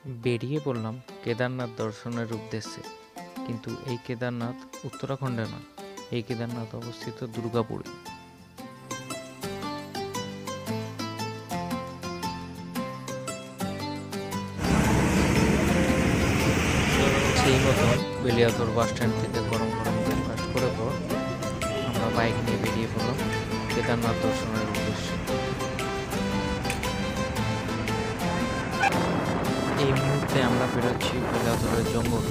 বেরিয়ে পড়লাম কেদারনাথ দর্শনের উদ্দেশ্যে। কিন্তু এই কেদারনাথ উত্তরাখণ্ডে নয়, এই কেদারনাথ অবস্থিত দুর্গাপুরে। সেই মতন বেলিয়াতোর বাস স্ট্যান্ড থেকে গরম গরম ব্রেকফাস্ট করে পর আমরা বাইক নিয়ে বেরিয়ে পড়লাম কেদারনাথ দর্শনের উদ্দেশ্যে। এই মুহূর্তে আমরা বেরোচ্ছি বেলিয়াতোরের জঙ্গল।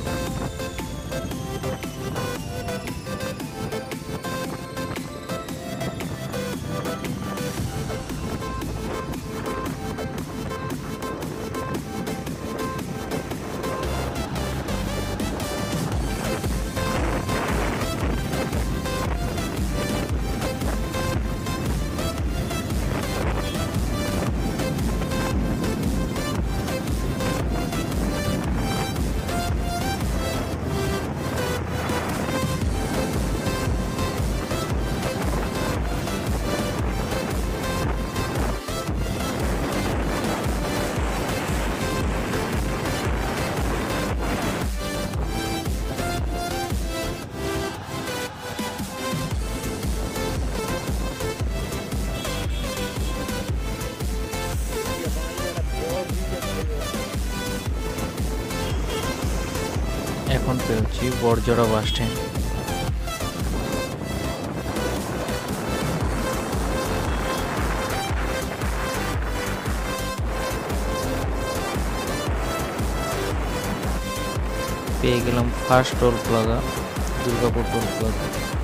এখন পেরোচ্ছি বড়জোড়া বাস স্ট্যান্ড। পেয়ে গেলাম first toll plaza, Durgapur toll plaza.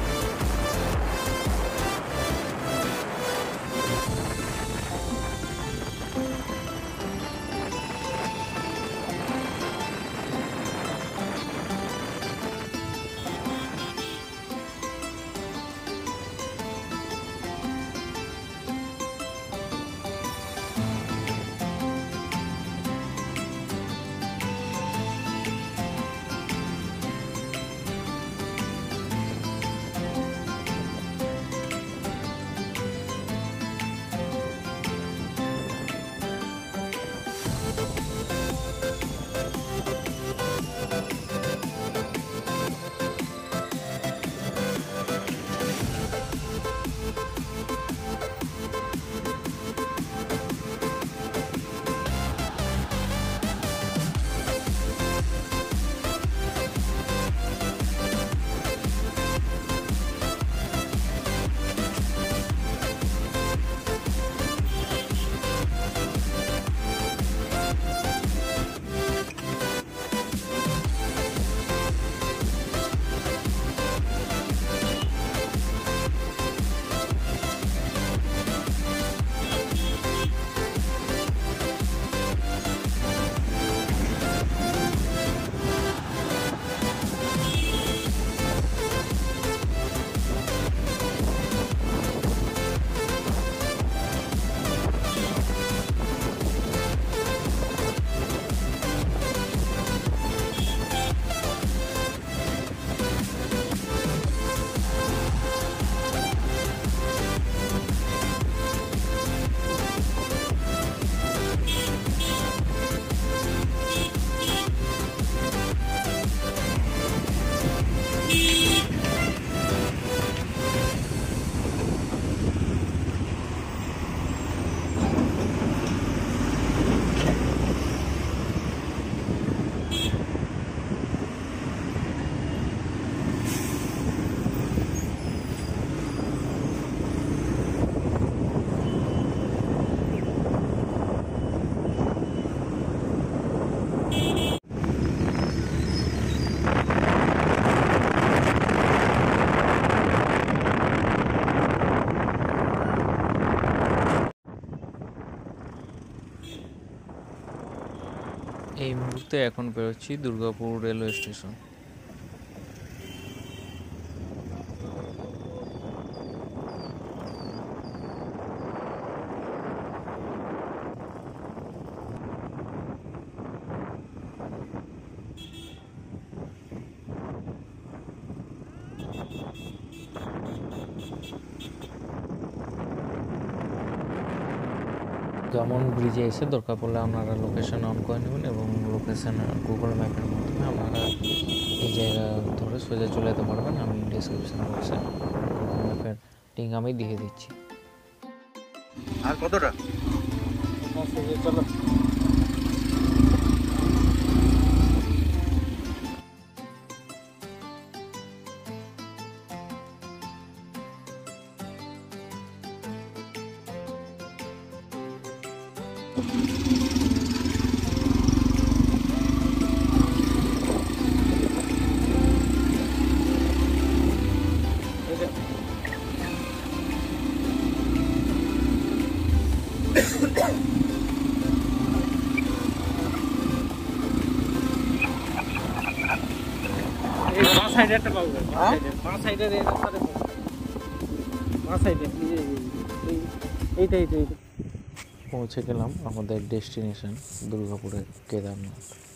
এই মুহূর্তে এখন বেরোচ্ছি দুর্গাপুর রেলওয়ে স্টেশন। গমন ব্রিজে এসে দরকার পড়লে আপনারা লোকেশন অন করে নেবেন এবং লোকেশন গুগল ম্যাপের মাধ্যমে আপনারা এই জায়গা ধরে সোজা চলে যেতে পারবেন। আমি ডিসক্রিপশন বক্সে গুগল ম্যাপের লিঙ্ক আমি দিয়ে দিচ্ছি। আর কতটা? চলো সাইডে একটা পাবো, বাঁ সাইডে বাঁ সাইডে এইটা পৌঁছে গেলাম আমাদের ডেস্টিনেশন দুর্গাপুরের কেদারনাথ।